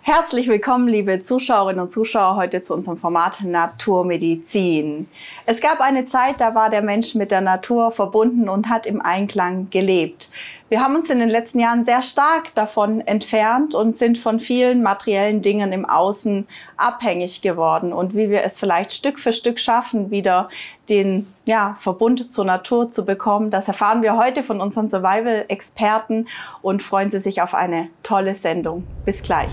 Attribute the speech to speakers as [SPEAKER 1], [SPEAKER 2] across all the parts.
[SPEAKER 1] Herzlich willkommen, liebe Zuschauerinnen und Zuschauer, heute zu unserem Format Naturmedizin. Es gab eine Zeit, da war der Mensch mit der Natur verbunden und hat im Einklang gelebt. Wir haben uns in den letzten Jahren sehr stark davon entfernt und sind von vielen materiellen Dingen im Außen abhängig geworden. Und wie wir es vielleicht Stück für Stück schaffen, wieder den Verbund zur Natur zu bekommen, das erfahren wir heute von unseren Survival-Experten und freuen Sie sich auf eine tolle Sendung. Bis gleich.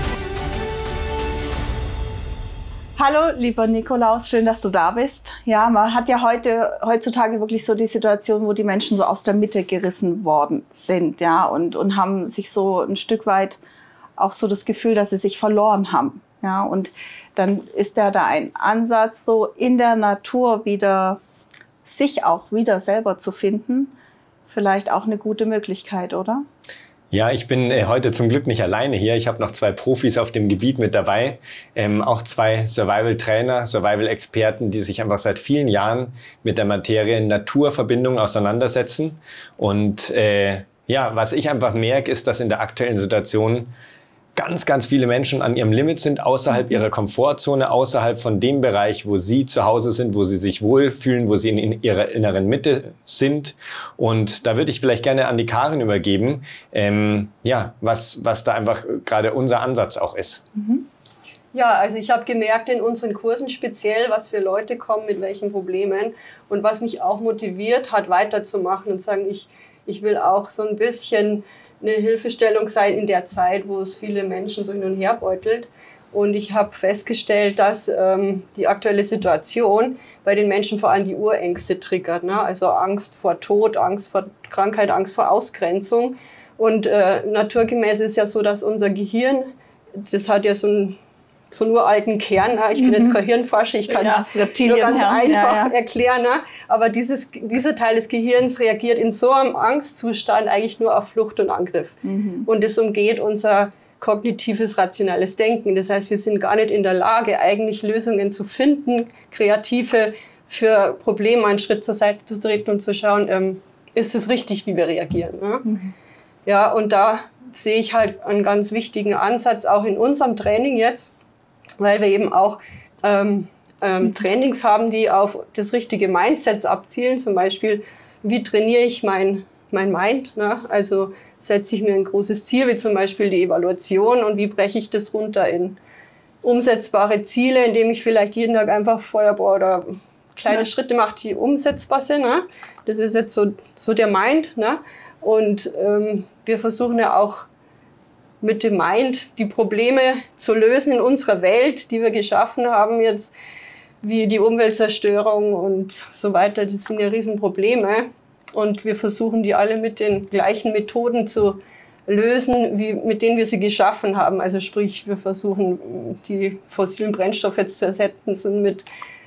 [SPEAKER 1] Hallo, lieber Nikolaus, schön, dass du da bist. Ja, man hat ja heutzutage wirklich so die Situation, wo die Menschen so aus der Mitte gerissen worden sind, ja, und haben sich so ein Stück weit auch so das Gefühl, dass sie sich verloren haben, ja, und dann ist ja da ein Ansatz, so in der Natur wieder sich auch wieder selber zu finden, vielleicht auch eine gute Möglichkeit, oder?
[SPEAKER 2] Ja, ich bin heute zum Glück nicht alleine hier. Ich habe noch zwei Profis auf dem Gebiet mit dabei, auch zwei Survival-Trainer, Survival-Experten, die sich einfach seit vielen Jahren mit der Materie Naturverbindung auseinandersetzen. Und was ich einfach merke, ist, dass in der aktuellen Situation ganz viele Menschen an ihrem Limit sind, außerhalb ihrer Komfortzone, außerhalb von dem Bereich, wo sie zu Hause sind, wo sie sich wohlfühlen, wo sie in ihrer inneren Mitte sind. Und da würde ich vielleicht gerne an die Karin übergeben, was da einfach gerade unser Ansatz auch ist.
[SPEAKER 3] Ja, also ich habe gemerkt in unseren Kursen speziell, was für Leute kommen, mit welchen Problemen und was mich auch motiviert hat, weiterzumachen und sagen, ich will auch so ein bisschen eine Hilfestellung sein in der Zeit, wo es viele Menschen so hin und her beutelt. Und ich habe festgestellt, dass die aktuelle Situation bei den Menschen vor allem die Urängste triggert, ne? Also Angst vor Tod, Angst vor Krankheit, Angst vor Ausgrenzung. Und naturgemäß ist ja so, dass unser Gehirn, das hat ja so einen uralten Kern. Ne? Ich bin jetzt kein Hirnforscher, ich kann es nur ganz einfach erklären. Ne? Aber dieser Teil des Gehirns reagiert in so einem Angstzustand eigentlich nur auf Flucht und Angriff. Und es umgeht unser kognitives, rationales Denken. Das heißt, wir sind gar nicht in der Lage, eigentlich Lösungen zu finden, kreative für Probleme einen Schritt zur Seite zu treten und zu schauen, ist es richtig, wie wir reagieren. Ne? Ja, und da sehe ich halt einen ganz wichtigen Ansatz auch in unserem Training jetzt, weil wir eben auch Trainings haben, die auf das richtige Mindset abzielen. Zum Beispiel, wie trainiere ich mein Mind? Ne? Also setze ich mir ein großes Ziel, wie zum Beispiel die Evaluation, und wie breche ich das runter in umsetzbare Ziele, indem ich vielleicht jeden Tag einfach Feuerball oder kleine Schritte mache, die umsetzbar sind. Ne? Das ist jetzt so der Mind. Ne? Und wir versuchen ja auch mit dem Mind die Probleme zu lösen in unserer Welt, die wir geschaffen haben jetzt, wie die Umweltzerstörung und so weiter. Das sind ja Riesenprobleme. Und wir versuchen die alle mit den gleichen Methoden zu lösen, wie mit denen wir sie geschaffen haben. Also sprich, wir versuchen die fossilen Brennstoffe jetzt zu ersetzen mit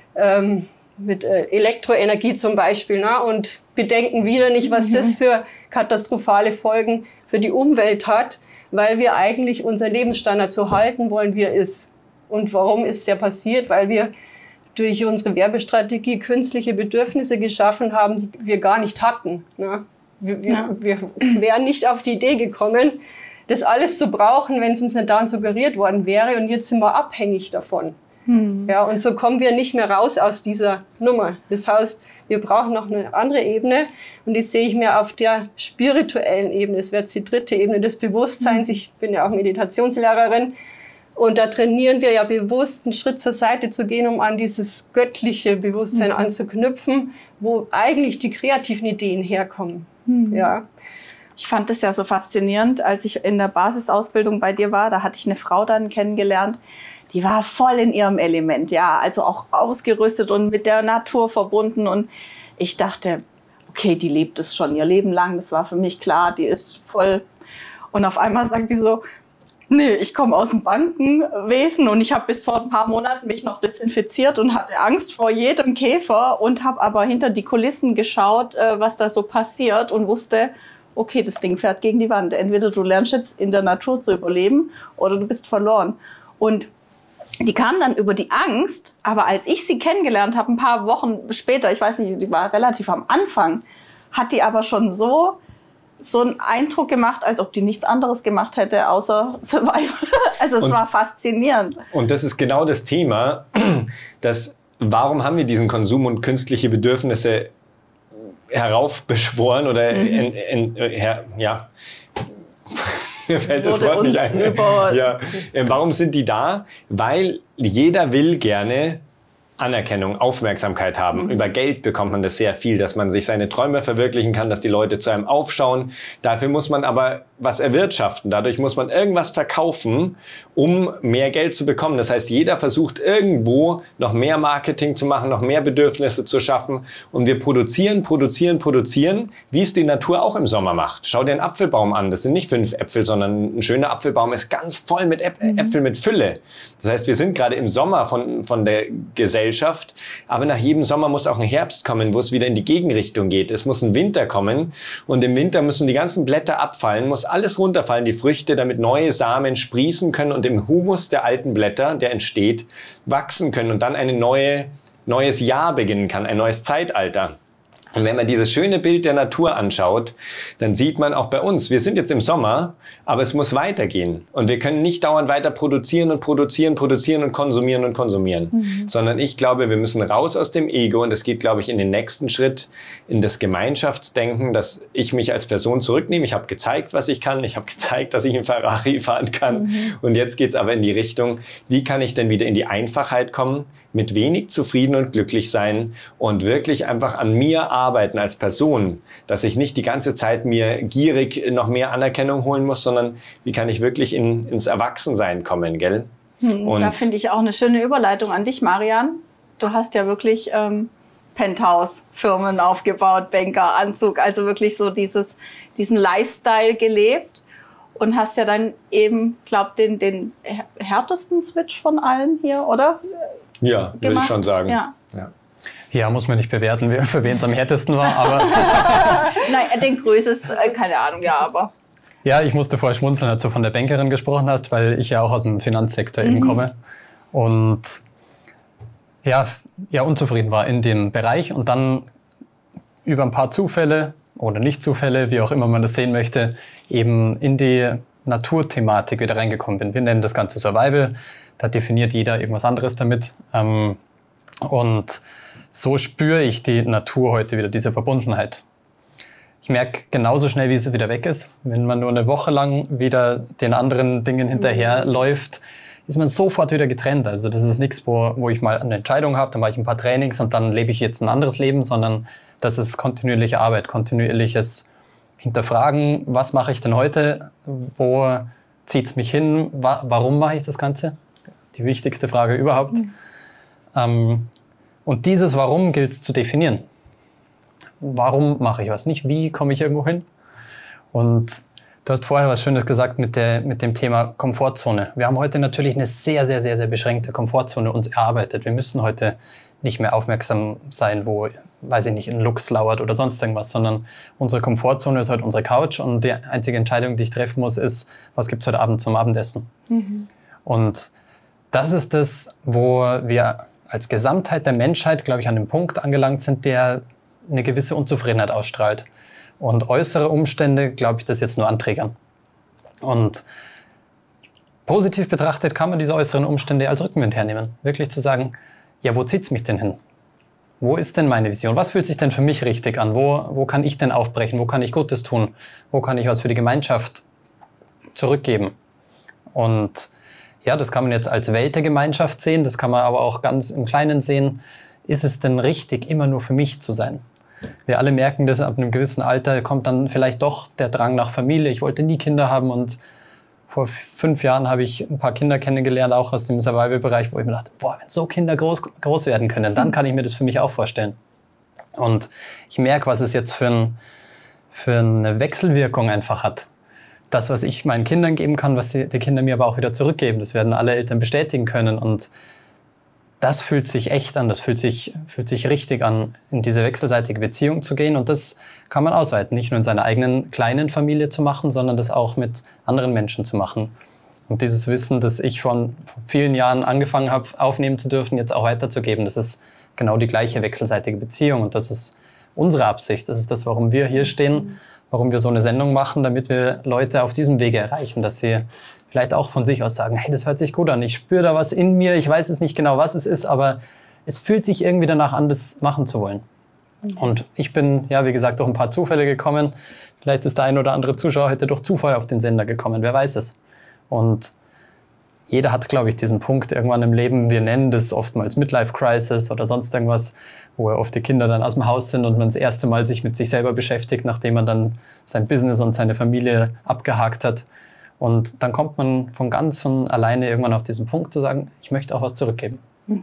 [SPEAKER 3] Elektroenergie zum Beispiel. Ne? Und bedenken wieder nicht, was das für katastrophale Folgen für die Umwelt hat, weil wir eigentlich unseren Lebensstandard so halten wollen, wie er ist. Und warum ist der passiert? Weil wir durch unsere Werbestrategie künstliche Bedürfnisse geschaffen haben, die wir gar nicht hatten. Ne? Wir wären nicht auf die Idee gekommen, das alles zu brauchen, wenn es uns nicht daran suggeriert worden wäre. Und jetzt sind wir abhängig davon. Ja, und so kommen wir nicht mehr raus aus dieser Nummer. Das heißt, wir brauchen noch eine andere Ebene, und die sehe ich mir auf der spirituellen Ebene. Das wäre jetzt die dritte Ebene des Bewusstseins. Ich bin ja auch Meditationslehrerin, und da trainieren wir ja bewusst, einen Schritt zur Seite zu gehen, um an dieses göttliche Bewusstsein anzuknüpfen, wo eigentlich die kreativen Ideen herkommen. Ja.
[SPEAKER 1] Ich fand es ja so faszinierend, als ich in der Basisausbildung bei dir war, da hatte ich eine Frau dann kennengelernt, die war voll in ihrem Element, ja, also auch ausgerüstet und mit der Natur verbunden. Und ich dachte, okay, die lebt es schon ihr Leben lang, das war für mich klar, die ist voll. Und auf einmal sagt die so, nee, ich komme aus dem Bankenwesen und ich habe bis vor ein paar Monaten mich noch desinfiziert und hatte Angst vor jedem Käfer und habe aber hinter die Kulissen geschaut, was da so passiert, und wusste, okay, das Ding fährt gegen die Wand. Entweder du lernst jetzt in der Natur zu überleben oder du bist verloren. Und die kam dann über die Angst, aber als ich sie kennengelernt habe, ein paar Wochen später, ich weiß nicht, die war relativ am Anfang, hat die aber schon so so einen Eindruck gemacht, als ob die nichts anderes gemacht hätte, außer Survival. Also es war faszinierend.
[SPEAKER 2] Und das ist genau das Thema, warum haben wir diesen Konsum und künstliche Bedürfnisse heraufbeschworen oder ja, mir fällt das Wort nicht ein. Ja. Warum sind die da? Weil jeder will gerne Anerkennung, Aufmerksamkeit haben. Über Geld bekommt man das sehr viel, dass man sich seine Träume verwirklichen kann, dass die Leute zu einem aufschauen. Dafür muss man aber was erwirtschaften. Dadurch muss man irgendwas verkaufen, um mehr Geld zu bekommen. Das heißt, jeder versucht irgendwo noch mehr Marketing zu machen, noch mehr Bedürfnisse zu schaffen. Und wir produzieren, wie es die Natur auch im Sommer macht. Schau dir einen Apfelbaum an. Das sind nicht 5 Äpfel, sondern ein schöner Apfelbaum ist ganz voll mit Äpfeln mit Fülle. Das heißt, wir sind gerade im Sommer von der Gesellschaft. Aber nach jedem Sommer muss auch ein Herbst kommen, wo es wieder in die Gegenrichtung geht. Es muss ein Winter kommen. Und im Winter müssen die ganzen Blätter abfallen, muss alles runterfallen, die Früchte, damit neue Samen sprießen können und im Humus der alten Blätter, der entsteht, wachsen können und dann ein neues Jahr beginnen kann, ein neues Zeitalter. Und wenn man dieses schöne Bild der Natur anschaut, dann sieht man auch bei uns, wir sind jetzt im Sommer, aber es muss weitergehen. Und wir können nicht dauernd weiter produzieren und konsumieren, sondern ich glaube, wir müssen raus aus dem Ego und es geht, glaube ich, in den nächsten Schritt in das Gemeinschaftsdenken, dass ich mich als Person zurücknehme. Ich habe gezeigt, was ich kann. Ich habe gezeigt, dass ich einen Ferrari fahren kann. Und jetzt geht es aber in die Richtung, wie kann ich denn wieder in die Einfachheit kommen, mit wenig zufrieden und glücklich sein und wirklich einfach an mir arbeiten als Person, dass ich nicht die ganze Zeit mir gierig noch mehr Anerkennung holen muss, sondern wie kann ich wirklich ins Erwachsensein kommen, gell?
[SPEAKER 1] Und da finde ich auch eine schöne Überleitung an dich, Marian. Du hast ja wirklich Penthouse-Firmen aufgebaut, Banker, Anzug, also wirklich so diesen Lifestyle gelebt und hast ja dann eben, glaube ich, den härtesten Switch von allen hier, oder?
[SPEAKER 2] Ja, würde ich schon sagen.
[SPEAKER 4] Ja, muss man nicht bewerten, für wen es am härtesten war, aber...
[SPEAKER 1] Nein, den größten, keine Ahnung, ja, aber...
[SPEAKER 4] Ja, ich musste vorher schmunzeln, als du von der Bankerin gesprochen hast, weil ich ja auch aus dem Finanzsektor eben komme und ja, unzufrieden war in dem Bereich und dann über ein paar Zufälle oder Nicht-Zufälle, wie auch immer man das sehen möchte, eben in die Naturthematik wieder reingekommen bin. Wir nennen das Ganze Survival, da definiert jeder irgendwas anderes damit. Und so spüre ich die Natur heute wieder, diese Verbundenheit. Ich merke genauso schnell, wie es wieder weg ist. Wenn man nur eine Woche lang wieder den anderen Dingen hinterherläuft, ist man sofort wieder getrennt. Also das ist nichts, wo ich mal eine Entscheidung habe, dann mache ich ein paar Trainings und dann lebe ich jetzt ein anderes Leben, sondern das ist kontinuierliche Arbeit, kontinuierliches Hinterfragen, was mache ich denn heute, wo zieht es mich hin, warum mache ich das Ganze? Die wichtigste Frage überhaupt. Und dieses Warum gilt es zu definieren. Warum mache ich was? Nicht wie komme ich irgendwo hin? Und du hast vorher was Schönes gesagt mit dem Thema Komfortzone. Wir haben heute natürlich eine sehr, sehr, sehr, sehr beschränkte Komfortzone uns erarbeitet. Wir müssen heute nicht mehr aufmerksam sein, wo, weiß ich nicht, ein Luchs lauert oder sonst irgendwas, sondern unsere Komfortzone ist heute unsere Couch und die einzige Entscheidung, die ich treffen muss, ist, was gibt es heute Abend zum Abendessen? Und das ist das, wo wir als Gesamtheit der Menschheit, glaube ich, an dem Punkt angelangt sind, der eine gewisse Unzufriedenheit ausstrahlt. Und äußere Umstände, glaube ich, das jetzt nur anträgern. Und positiv betrachtet kann man diese äußeren Umstände als Rückenwind hernehmen. Wirklich zu sagen, ja, wo zieht es mich denn hin? Wo ist denn meine Vision? Was fühlt sich denn für mich richtig an? Wo kann ich denn aufbrechen? Wo kann ich Gutes tun? Wo kann ich was für die Gemeinschaft zurückgeben? Und ja, das kann man jetzt als Welt der Gemeinschaft sehen, das kann man aber auch ganz im Kleinen sehen. Ist es denn richtig, immer nur für mich zu sein? Wir alle merken das, ab einem gewissen Alter kommt dann vielleicht doch der Drang nach Familie. Ich wollte nie Kinder haben und vor 5 Jahren habe ich ein paar Kinder kennengelernt, auch aus dem Survival-Bereich, wo ich mir dachte, boah, wenn so Kinder groß werden können, dann kann ich mir das für mich auch vorstellen. Und ich merke, was es jetzt für eine Wechselwirkung einfach hat. Das, was ich meinen Kindern geben kann, was die Kinder mir aber auch wieder zurückgeben, das werden alle Eltern bestätigen können. Und das fühlt sich echt an, das fühlt sich richtig an, in diese wechselseitige Beziehung zu gehen. Und das kann man ausweiten, nicht nur in seiner eigenen kleinen Familie zu machen, sondern das auch mit anderen Menschen zu machen. Und dieses Wissen, das ich vor vielen Jahren angefangen habe, aufnehmen zu dürfen, jetzt auch weiterzugeben, das ist genau die gleiche wechselseitige Beziehung. Und das ist unsere Absicht, das ist das, warum wir hier stehen, warum wir so eine Sendung machen, damit wir Leute auf diesem Wege erreichen, dass sie vielleicht auch von sich aus sagen, hey, das hört sich gut an, ich spüre da was in mir, ich weiß es nicht genau, was es ist, aber es fühlt sich irgendwie danach an, das machen zu wollen. Und ich bin, ja, wie gesagt, durch ein paar Zufälle gekommen. Vielleicht ist der ein oder andere Zuschauer heute durch Zufall auf den Sender gekommen, wer weiß es. Und jeder hat, glaube ich, diesen Punkt irgendwann im Leben, wir nennen das oftmals Midlife-Crisis oder sonst irgendwas, wo oft die Kinder dann aus dem Haus sind und man das erste Mal sich mit sich selber beschäftigt, nachdem man dann sein Business und seine Familie abgehakt hat. Und dann kommt man von ganz von alleine irgendwann auf diesen Punkt zu sagen, ich möchte auch was zurückgeben.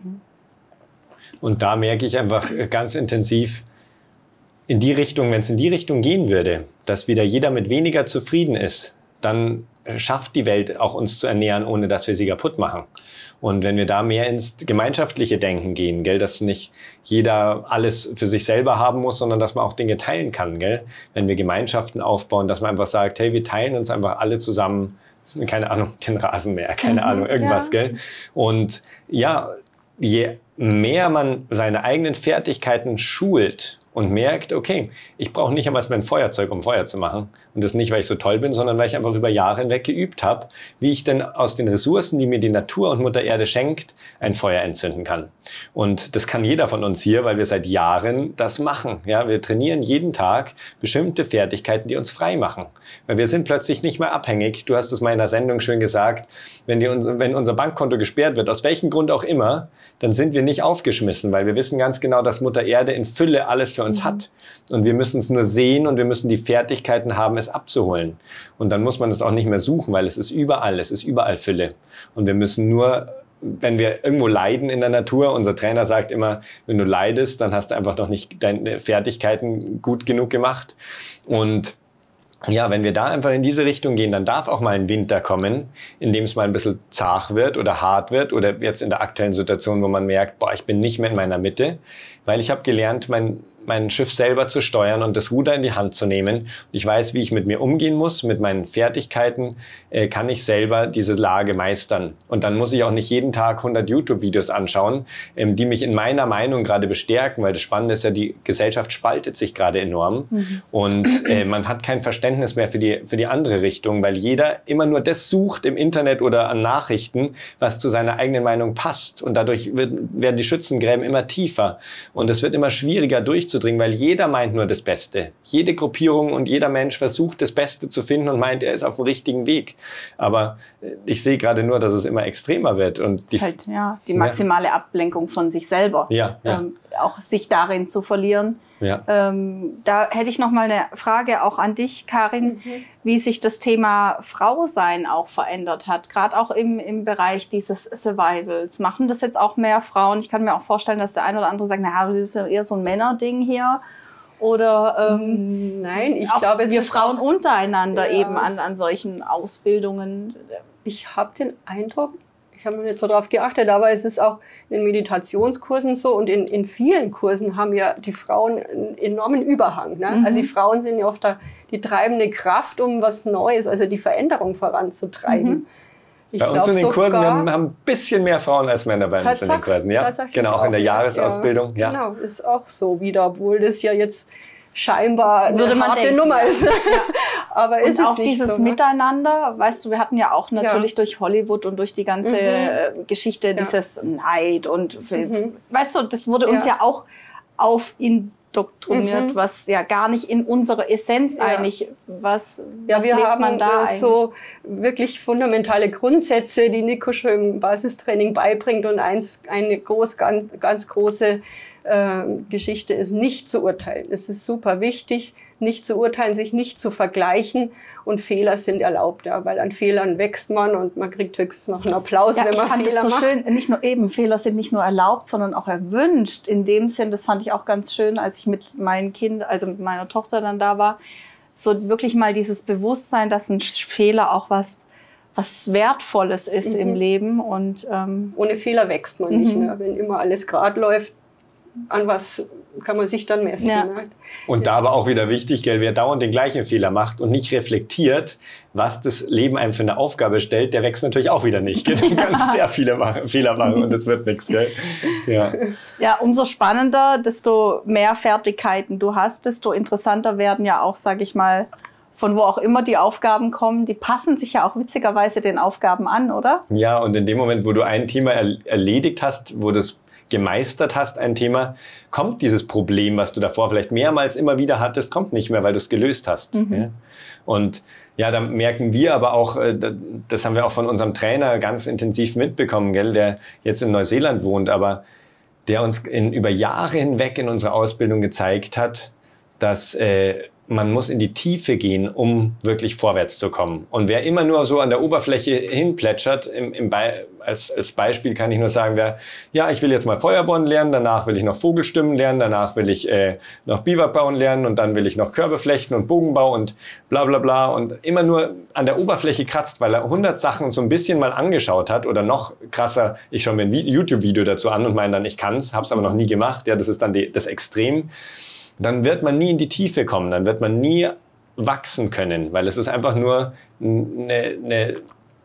[SPEAKER 2] Und da merke ich einfach ganz intensiv, in die Richtung, wenn es in die Richtung gehen würde, dass wieder jeder mit weniger zufrieden ist, dann schafft die Welt auch uns zu ernähren, ohne dass wir sie kaputt machen. Und wenn wir da mehr ins gemeinschaftliche Denken gehen, gell, dass nicht jeder alles für sich selber haben muss, sondern dass man auch Dinge teilen kann, gell? Wenn wir Gemeinschaften aufbauen, dass man einfach sagt, hey, wir teilen uns einfach alle zusammen, keine Ahnung, den Rasenmäher, keine Ahnung, irgendwas, gell? Und ja, je mehr man seine eigenen Fertigkeiten schult und merkt, okay, ich brauche nicht einmal mein Feuerzeug, um Feuer zu machen. Und das nicht, weil ich so toll bin, sondern weil ich einfach über Jahre hinweg geübt habe, wie ich denn aus den Ressourcen, die mir die Natur und Mutter Erde schenkt, ein Feuer entzünden kann. Und das kann jeder von uns hier, weil wir seit Jahren das machen. Ja, wir trainieren jeden Tag bestimmte Fertigkeiten, die uns frei machen. Weil wir sind plötzlich nicht mehr abhängig. Du hast es mal in der Sendung schön gesagt, wenn unser Bankkonto gesperrt wird, aus welchem Grund auch immer, dann sind wir nicht aufgeschmissen, weil wir wissen ganz genau, dass Mutter Erde in Fülle alles für uns hat. Und wir müssen es nur sehen und wir müssen die Fertigkeiten haben, es abzuholen. Und dann muss man es auch nicht mehr suchen, weil es ist überall Fülle. Und wir müssen nur, wenn wir irgendwo leiden in der Natur, unser Trainer sagt immer, wenn du leidest, dann hast du einfach noch nicht deine Fertigkeiten gut genug gemacht. Und ja, wenn wir da einfach in diese Richtung gehen, dann darf auch mal ein Winter kommen, in dem es mal ein bisschen zart wird oder hart wird oder jetzt in der aktuellen Situation, wo man merkt, boah, ich bin nicht mehr in meiner Mitte, weil ich habe gelernt, mein Schiff selber zu steuern und das Ruder in die Hand zu nehmen. Und ich weiß, wie ich mit mir umgehen muss, mit meinen Fertigkeiten kann ich selber diese Lage meistern. Und dann muss ich auch nicht jeden Tag 100 YouTube-Videos anschauen, die mich in meiner Meinung gerade bestärken, weil das Spannende ist ja, die Gesellschaft spaltet sich gerade enorm und man hat kein Verständnis mehr für die andere Richtung, weil jeder immer nur das sucht im Internet oder an Nachrichten, was zu seiner eigenen Meinung passt. Und dadurch werden die Schützengräben immer tiefer und es wird immer schwieriger durchzudringen, weil jeder meint nur das Beste. Jede Gruppierung und jeder Mensch versucht, das Beste zu finden und meint, er ist auf dem richtigen Weg. Aber ich sehe gerade nur, dass es immer extremer wird. Und
[SPEAKER 1] die maximale Ablenkung von sich selber. Auch sich darin zu verlieren. Da hätte ich noch mal eine Frage auch an dich, Karin, wie sich das Thema Frausein auch verändert hat, gerade auch im Bereich dieses Survivals. Machen das jetzt auch mehr Frauen? Ich kann mir auch vorstellen, dass der eine oder andere sagt, naja, das ist ja eher so ein Männerding hier. Oder
[SPEAKER 3] nein, ich glaube,
[SPEAKER 1] wir Frauen untereinander eben an solchen Ausbildungen.
[SPEAKER 3] Ich habe den Eindruck, ich habe noch nicht so drauf geachtet, aber es ist auch in Meditationskursen so und in vielen Kursen haben ja die Frauen einen enormen Überhang. Ne? Also die Frauen sind ja oft die treibende Kraft, um was Neues, also die Veränderung voranzutreiben.
[SPEAKER 2] Bei uns in den Kursen haben ein bisschen mehr Frauen als Männer bei uns in den Kursen. Ja? Genau, auch in der Jahresausbildung. Ja.
[SPEAKER 3] Genau, ist auch so wieder, obwohl das ja jetzt scheinbar eine harte Nummer ist. Aber ist es
[SPEAKER 1] auch
[SPEAKER 3] nicht
[SPEAKER 1] dieses
[SPEAKER 3] so, ne?
[SPEAKER 1] Miteinander, weißt du, wir hatten ja auch natürlich durch Hollywood und durch die ganze Geschichte dieses Neid und weißt du, das wurde uns ja auch aufindoktriniert, was ja gar nicht in unserer Essenz eigentlich, was
[SPEAKER 3] wir haben
[SPEAKER 1] man da
[SPEAKER 3] so wirklich fundamentale Grundsätze, die Nico schon im Basistraining beibringt und eine ganz große Geschichte ist, nicht zu urteilen. Es ist super wichtig, nicht zu urteilen, sich nicht zu vergleichen und Fehler sind erlaubt, ja, weil an Fehlern wächst man und man kriegt höchstens noch einen Applaus, wenn man Fehler macht. Schön,
[SPEAKER 1] nicht nur Fehler sind nicht nur erlaubt, sondern auch erwünscht. In dem Sinn, das fand ich auch ganz schön, als ich mit meinem Kind, also mit meiner Tochter dann da war, so wirklich mal dieses Bewusstsein, dass ein Fehler auch was Wertvolles ist im Leben und
[SPEAKER 3] ohne Fehler wächst man nicht mehr. Wenn immer alles gerade läuft, an was kann man sich dann messen.
[SPEAKER 1] Ja.
[SPEAKER 3] Ne?
[SPEAKER 2] Und da aber auch wieder wichtig, gell, wer dauernd den gleichen Fehler macht und nicht reflektiert, was das Leben einem für eine Aufgabe stellt, der wächst natürlich auch wieder nicht. Gell? Du kannst sehr viele Fehler machen und es wird nichts. Gell? Ja.
[SPEAKER 1] Ja, umso spannender, desto mehr Fertigkeiten du hast, desto interessanter werden ja auch, sage ich mal, von wo auch immer die Aufgaben kommen. Die passen sich ja auch witzigerweise den Aufgaben an, oder?
[SPEAKER 2] Ja, und in dem Moment, wo du ein Thema erledigt hast, wo du es gemeistert hast, ein Thema, kommt dieses Problem, was du davor vielleicht mehrmals immer wieder hattest, kommt nicht mehr, weil du es gelöst hast. Ja? Und ja, da merken wir aber auch, das haben wir auch von unserem Trainer ganz intensiv mitbekommen, gell, der jetzt in Neuseeland wohnt, aber der uns über Jahre hinweg in unserer Ausbildung gezeigt hat, dass man muss in die Tiefe gehen, um wirklich vorwärts zu kommen. Und wer immer nur so an der Oberfläche hinplätschert, als Beispiel kann ich nur sagen, ja, ich will jetzt mal Feuerbohren lernen, danach will ich noch Vogelstimmen lernen, danach will ich noch Biwak bauen lernen und dann will ich noch Körbe flechten und Bogenbau und bla bla bla und immer nur an der Oberfläche kratzt, weil er 100 Sachen so ein bisschen mal angeschaut hat oder noch krasser, ich schaue mir ein YouTube-Video dazu an und meine dann, ich kann's, hab's aber noch nie gemacht, ja, das ist dann das Extrem. Dann wird man nie in die Tiefe kommen, dann wird man nie wachsen können, weil es ist einfach nur eine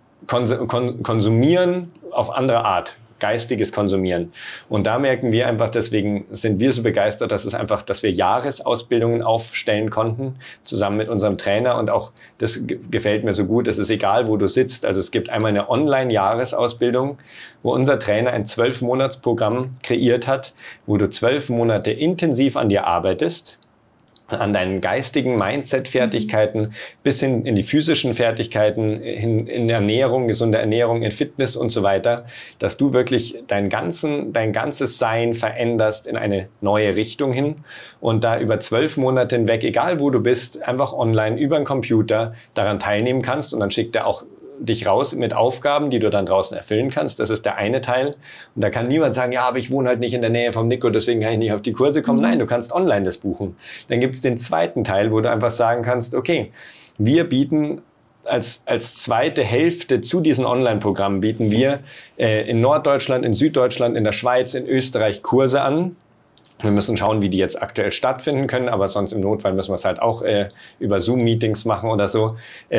[SPEAKER 2] Konsumieren auf andere Art, geistiges Konsumieren. Und da merken wir einfach, deswegen sind wir so begeistert, dass wir Jahresausbildungen aufstellen konnten, zusammen mit unserem Trainer. Und auch das gefällt mir so gut, es ist egal, wo du sitzt. Also es gibt einmal eine Online-Jahresausbildung, wo unser Trainer ein 12-Monats-Programm kreiert hat, wo du 12 Monate intensiv an dir arbeitest, an deinen geistigen Mindset-Fertigkeiten bis hin in die physischen Fertigkeiten, in Ernährung, gesunde Ernährung, in Fitness und so weiter, dass du wirklich dein ganzes Sein veränderst in eine neue Richtung hin und da über 12 Monate hinweg, egal wo du bist, einfach online über den Computer daran teilnehmen kannst und dann schickt er auch dich raus mit Aufgaben, die du dann draußen erfüllen kannst. Das ist der eine Teil. Und da kann niemand sagen, ja, aber ich wohne halt nicht in der Nähe vom Nico, deswegen kann ich nicht auf die Kurse kommen. Nein, du kannst online das buchen. Dann gibt es den zweiten Teil, wo du einfach sagen kannst, okay, wir bieten als zweite Hälfte zu diesen Online-Programmen bieten wir in Norddeutschland, in Süddeutschland, in der Schweiz, in Österreich Kurse an. Wir müssen schauen, wie die jetzt aktuell stattfinden können, aber sonst im Notfall müssen wir es halt auch über Zoom-Meetings machen oder so,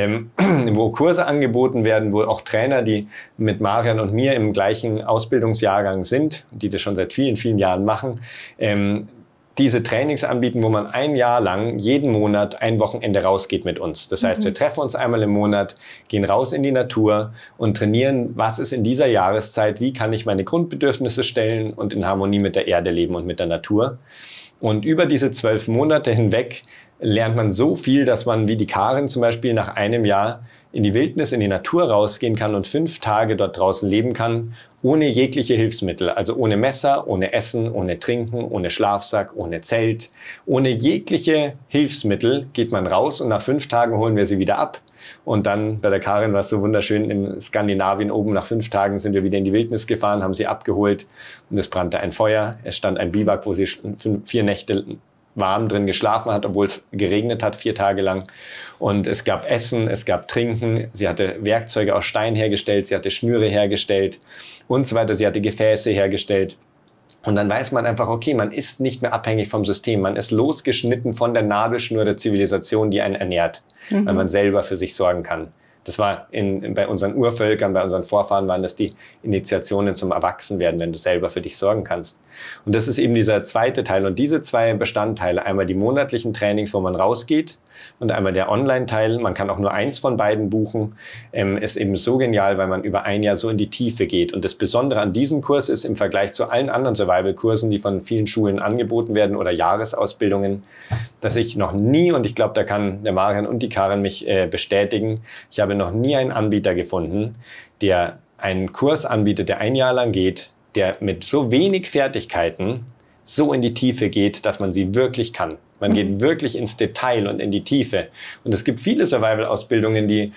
[SPEAKER 2] wo Kurse angeboten werden, wo auch Trainer, die mit Marian und mir im gleichen Ausbildungsjahrgang sind, die das schon seit vielen, vielen Jahren machen, diese Trainings anbieten, wo man ein Jahr lang jeden Monat ein Wochenende rausgeht mit uns. Das heißt, wir treffen uns einmal im Monat, gehen raus in die Natur und trainieren, was ist in dieser Jahreszeit, wie kann ich meine Grundbedürfnisse stellen und in Harmonie mit der Erde leben und mit der Natur. Und über diese 12 Monate hinweg lernt man so viel, dass man wie die Karin zum Beispiel nach einem Jahr in die Wildnis, in die Natur rausgehen kann und 5 Tage dort draußen leben kann, ohne jegliche Hilfsmittel. Also ohne Messer, ohne Essen, ohne Trinken, ohne Schlafsack, ohne Zelt. Ohne jegliche Hilfsmittel geht man raus und nach 5 Tagen holen wir sie wieder ab. Und dann bei der Karin war es so wunderschön, in Skandinavien oben nach 5 Tagen sind wir wieder in die Wildnis gefahren, haben sie abgeholt und es brannte ein Feuer. Es stand ein Biwak, wo sie 4 Nächte warm drin geschlafen hat, obwohl es geregnet hat 4 Tage lang. Und es gab Essen, es gab Trinken. Sie hatte Werkzeuge aus Stein hergestellt, sie hatte Schnüre hergestellt und so weiter. Sie hatte Gefäße hergestellt. Und dann weiß man einfach, okay, man ist nicht mehr abhängig vom System. Man ist losgeschnitten von der Nabelschnur der Zivilisation, die einen ernährt, weil man selber für sich sorgen kann. Das war bei unseren Urvölkern, bei unseren Vorfahren waren das die Initiationen zum Erwachsenwerden, wenn du selber für dich sorgen kannst. Und das ist eben dieser zweite Teil. Und diese 2 Bestandteile, einmal die monatlichen Trainings, wo man rausgeht und einmal der Online-Teil, man kann auch nur eins von beiden buchen, ist eben so genial, weil man über ein Jahr so in die Tiefe geht. Und das Besondere an diesem Kurs ist im Vergleich zu allen anderen Survival-Kursen, die von vielen Schulen angeboten werden oder Jahresausbildungen, dass ich noch nie, und ich glaube, da kann der Marian und die Karin mich bestätigen, ich habe noch nie einen Anbieter gefunden, der einen Kurs anbietet, der ein Jahr lang geht, der mit so wenig Fertigkeiten so in die Tiefe geht, dass man sie wirklich kann. Man geht wirklich ins Detail und in die Tiefe. Und es gibt viele Survival-Ausbildungen, die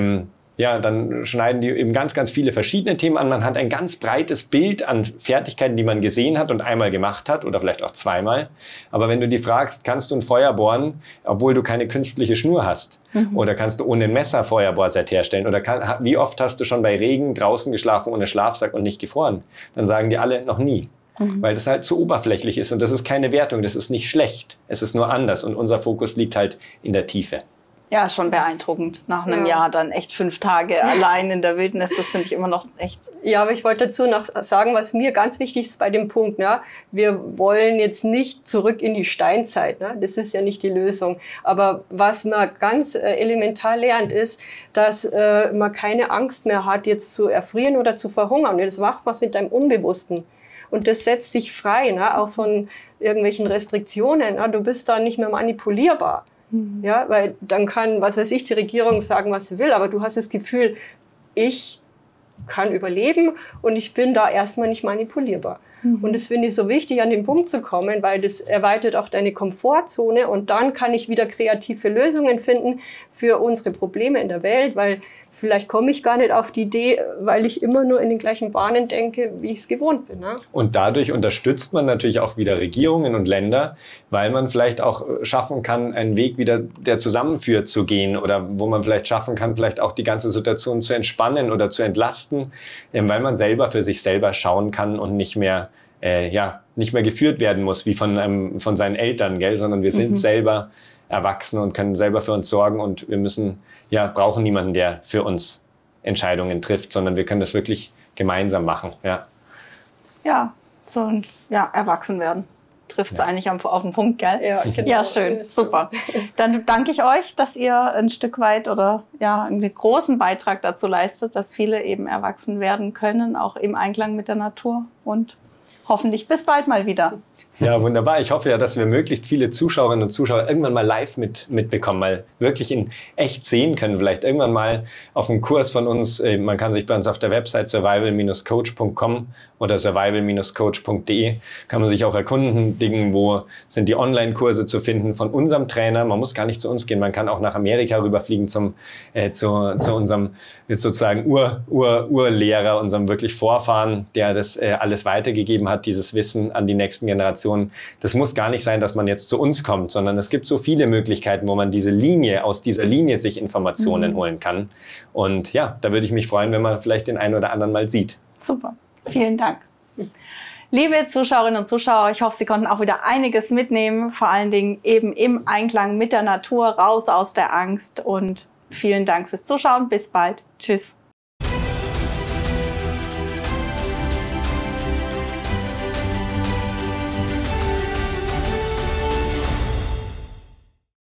[SPEAKER 2] dann schneiden die eben ganz, ganz viele verschiedene Themen an. Man hat ein ganz breites Bild an Fertigkeiten, die man gesehen hat und einmal gemacht hat oder vielleicht auch zweimal. Aber wenn du die fragst, kannst du ein Feuer bohren, obwohl du keine künstliche Schnur hast? Oder kannst du ohne Messer Feuerbohrset herstellen? Oder wie oft hast du schon bei Regen draußen geschlafen ohne Schlafsack und nicht gefroren? Dann sagen die alle, noch nie. weil das halt zu oberflächlich ist. Und das ist keine Wertung, das ist nicht schlecht. Es ist nur anders und unser Fokus liegt halt in der Tiefe.
[SPEAKER 1] Ja, schon beeindruckend. Nach einem Jahr dann echt 5 Tage allein in der Wildnis, das finde ich immer noch echt.
[SPEAKER 3] Ja, aber ich wollte dazu noch sagen, was mir ganz wichtig ist bei dem Punkt. Ne? Wir wollen jetzt nicht zurück in die Steinzeit. Ne? Das ist ja nicht die Lösung. Aber was man ganz elementar lernt, ist, dass man keine Angst mehr hat, jetzt zu erfrieren oder zu verhungern. Das macht was mit deinem Unbewussten. Und das setzt dich frei, ne? Auch von irgendwelchen Restriktionen. Ne? Du bist da nicht mehr manipulierbar. Ja, weil dann kann, was weiß ich, die Regierung sagen, was sie will, aber du hast das Gefühl, ich kann überleben und ich bin da erstmal nicht manipulierbar. Und das finde ich so wichtig, an den Punkt zu kommen, weil das erweitert auch deine Komfortzone und dann kann ich wieder kreative Lösungen finden für unsere Probleme in der Welt, weil vielleicht komme ich gar nicht auf die Idee, weil ich immer nur in den gleichen Bahnen denke, wie ich es gewohnt bin. Ne?
[SPEAKER 2] Und dadurch unterstützt man natürlich auch wieder Regierungen und Länder, weil man vielleicht auch schaffen kann, einen Weg wieder, der zusammenführt, zu gehen oder wo man vielleicht schaffen kann, vielleicht auch die ganze Situation zu entspannen oder zu entlasten, weil man selber für sich selber schauen kann und nicht mehr geführt werden muss wie von seinen Eltern, gell? Sondern wir sind selber erwachsen und können selber für uns sorgen und wir brauchen niemanden, der für uns Entscheidungen trifft, sondern wir können das wirklich gemeinsam machen.
[SPEAKER 1] Erwachsen werden. Trifft es eigentlich auf den Punkt, gell?
[SPEAKER 3] Ja, genau.
[SPEAKER 1] Ja, schön, super. Dann danke ich euch, dass ihr ein Stück weit einen großen Beitrag dazu leistet, dass viele eben erwachsen werden können, auch im Einklang mit der Natur und hoffentlich bis bald mal wieder.
[SPEAKER 2] Ja, wunderbar. Ich hoffe ja, dass wir möglichst viele Zuschauerinnen und Zuschauer irgendwann mal live mitbekommen, mal wirklich in echt sehen können. Vielleicht irgendwann mal auf einem Kurs von uns. Man kann sich bei uns auf der Website survival-coach.com oder survival-coach.de kann man sich auch erkundigen, wo sind die Online-Kurse zu finden von unserem Trainer. Man muss gar nicht zu uns gehen. Man kann auch nach Amerika rüberfliegen zu unserem jetzt sozusagen Urlehrer, unserem wirklich Vorfahren, der das alles weitergegeben hat, dieses Wissen an die nächsten Generationen. Das muss gar nicht sein, dass man jetzt zu uns kommt, sondern es gibt so viele Möglichkeiten, wo man aus dieser Linie sich Informationen holen kann. Und ja, da würde ich mich freuen, wenn man vielleicht den einen oder anderen mal sieht.
[SPEAKER 1] Super, vielen Dank. Liebe Zuschauerinnen und Zuschauer, ich hoffe, Sie konnten auch wieder einiges mitnehmen, vor allen Dingen eben im Einklang mit der Natur, raus aus der Angst und vielen Dank fürs Zuschauen. Bis bald. Tschüss.